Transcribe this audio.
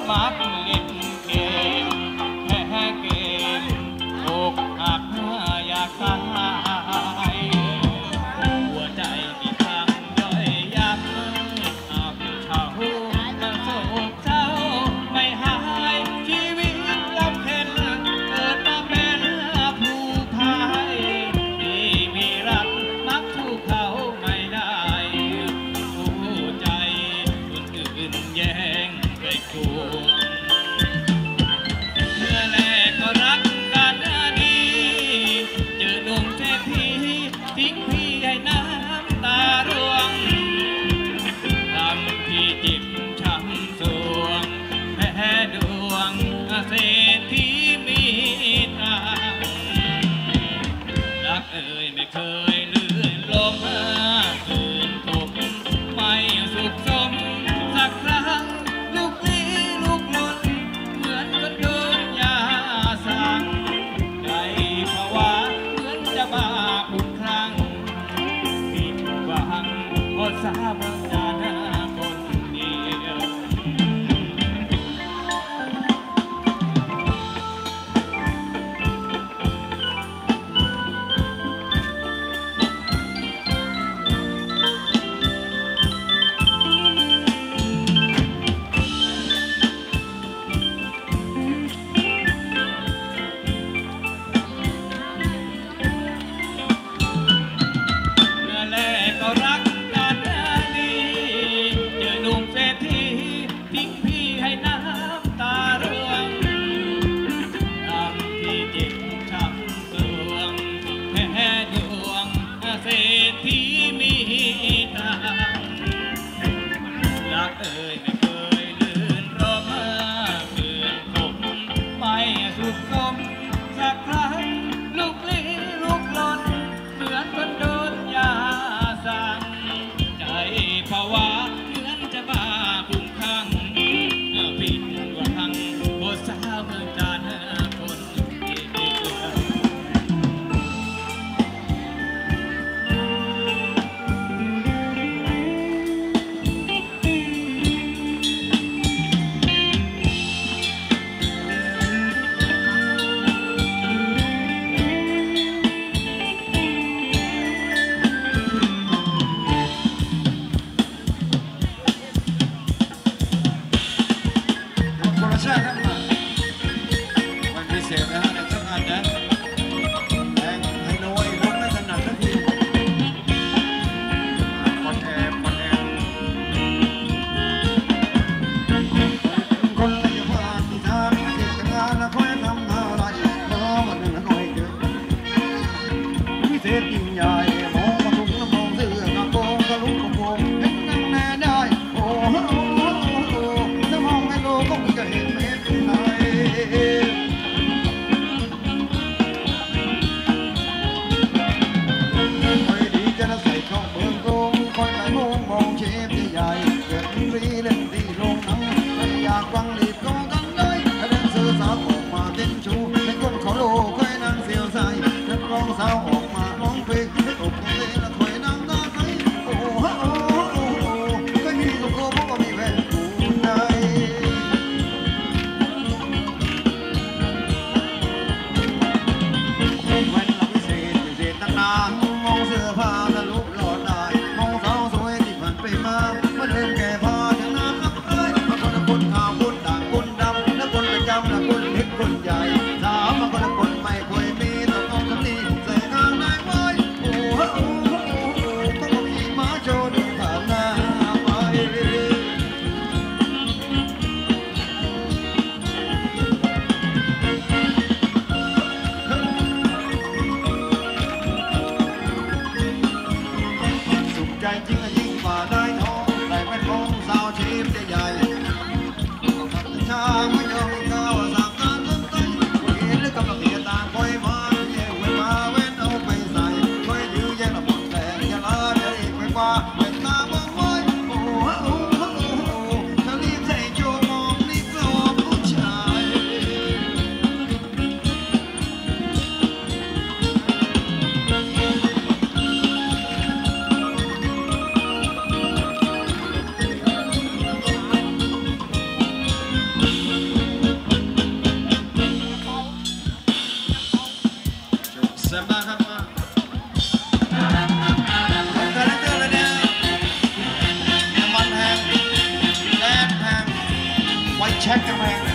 มักเล่นเกมแค่เกมอกหักอยากตายหัวใจมีทางย่อยยับอับเฉาและโศกเศร้าไม่หายชีวิตลำเค็ญเกิดมาเป็นผู้พ่ายที่มีรักมักถูกเขาไม่ได้ผู้ใจคนอื่นแย่งไปควงเมื่อแรกก็รักกันดีเจอหนุ่มเศรษฐีทิ้งพี่ให้น้ำตาร่วงทำพี่จิตช้ำสวงแพ้ดวงเศรษฐีมีทางรักเอ่ยไม่เคยลื่นลมคืนผมไม่สุขสมสักครั้งลูกลี้ลูกหล่นเหมือนคนโดนยาสั่งใจภาวะเหมือนจะบ้าทุกครั้งผิดหวังอดสาบจานาคนเดียวมาเมื่อเดินแก่พอถึงน้ำนับเอ้ยมาคนละคนข่าวพูดดังแซมบ้าครับมาคาแรคเตอร์เลยเนี่ยน้ำมันแพงแก๊สแพงไฟแช็กก็แพง